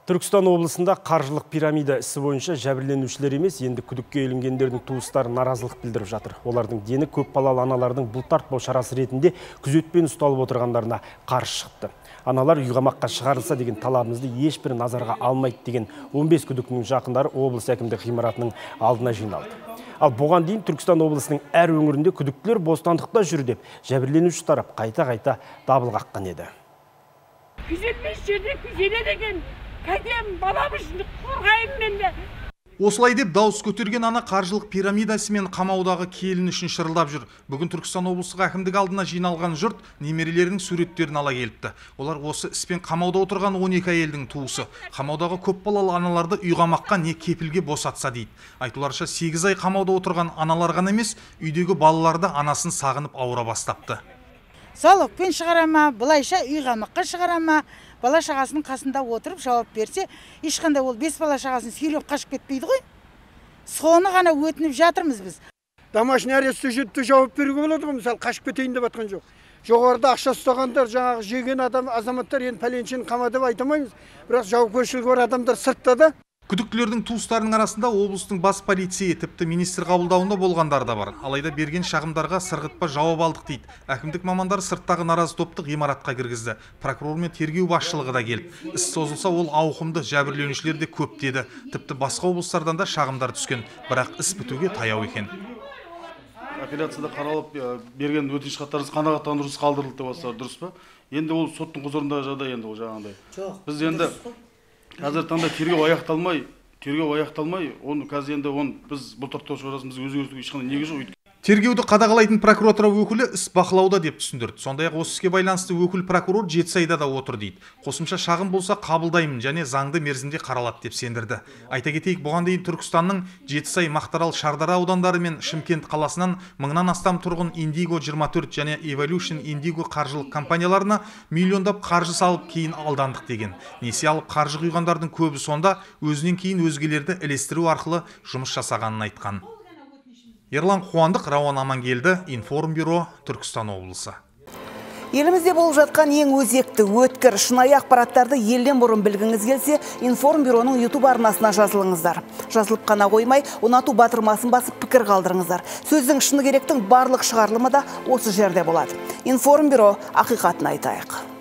Түркістан облысында қаржылық пирамида ісі бойынша жәбірленушілер емес, енді күдікке ілінгендердің туыстары наразылық білдіріп жатыр. Олардың дені көп балалы аналардың бұлтартпау шарасы ретінде күзетпен ұсталып отырғандарына қарсы шықты. Аналар үйғамаққа шығарылса деген талабымызды ешбір назарға алмайды деген 15 күдіктінің жақындары облыс әкімдік ғимаратының алдына жиналды. Ал бұған дейін Түркістан облысының әр өңірінде күдіктілер бостандықта жүр деп жәбірленуші тарап қайта дабыл қаққан еді. Күзетпес жерде күзеле деген қайтем баламызды қорғайын менде. Осылай деп дауыс көтерген ана қаржылық пирамидасы мен қамаудағы келін үшін шырылдап жүр. Бүгін Түркістан облыстық әкімдік алдына жиналған жұрт немерелерінің суреттерін ала келіпті. Олар осы іспен қамауда отырған 12 әйелдің туысы. Қамаудағы көп балалы аналарды үйғамаққа не кепілге босатса дейді. Айтуларша 8 ай қамауда отырған аналар ғана емес, үйдегі балаларды анасын сағынып ауыра бастапты. Залогпен шығарама, бұлайша үйғамаққа шығарама, бала шағасының қасында отырып жауап берсе, ешқандай ол 5 бала шағасын сүйреп қашып кетпейді ғой. Соны ғана өтініп жатырмыз біз. Домашний арестте жетті жауап беруге болады ғой, мысалы қашып кетейін деп атқан жоқ. Жоғарыда ақша ұстағандар, жаңағы жеген азаматтар енді пәленшені қама деп айтамаймыз, бірақ жауапкершілігі бар адамдар сыртта да. Күдіктілердің туыстарының арасында облыстың бас полицейі тіпті министр қабылдауында болғандар да бар. Алайда берген шағымдарға сырғытпа жауап алдық дейді. Әкімдік мамандары сырттағы наразы топты ғимаратқа кіргізді. Прокурор мен тергеу басшылығы да келіп. Іс созылса ол ауқымды, жәбірленушілер де көп деді. Тіпті басқа облыстардан да шағымдар түскен. Бірақ іс бітуге таяу екен. Апелляцияда қаралып берген өтініш хаттарыңыз қанағаттандырусыз қалдырылды деп отырсыздар, дұрыс па? Енді ол соттың құзырындағы жағдай, енді ол жаңағындай. Біз енді қазір таңда тергеу аяқталмай, оны қазір енді біз бұлтартпау шарасына өзгертуге ешқандай негіз жоқ. Тергеуді қадағалайтын прокуратура өкілі іс бақылауда деп түсіндірді. Сондай-ақ осы іске байланысты өкіл прокурор Жетісайда да отыр дейді. Қосымша шағым болса қабылдаймын және заңды мерзімде қаралады деп сендірді. Айта кетейік, бұған дейін Түркістанның Жетісай, Мақтарал, Шардара аудандары мен Шымкент қаласынан 1000-нан астам тұрғын Индиго 24 және Evolution Индиго қаржылық компанияларына миллиондап қаржы салып кейін алдандық деген. Несие алып қаржы құйғандардың көбі сонда өзінен кейін өзгелерді ілестіру арқылы жұмыс жасағанын айтқан. Ерлан Қуандық, Рауан Амангелді, Информбюро, Түркістан облысы. Елімізде болып жатқан ең өзекті, өткір, шынайы ақпараттарды елден бұрын білгіңіз келсе, Информбюроның YouTube арнасына жазылыңыздар. Жазылып қана қоймай, ұнату батырмасын басып пікір қалдырыңыздар. Сөздің шыны керектің барлық шығарылымы да осы жерде болады. Информбюро, ақиқатын айтайық.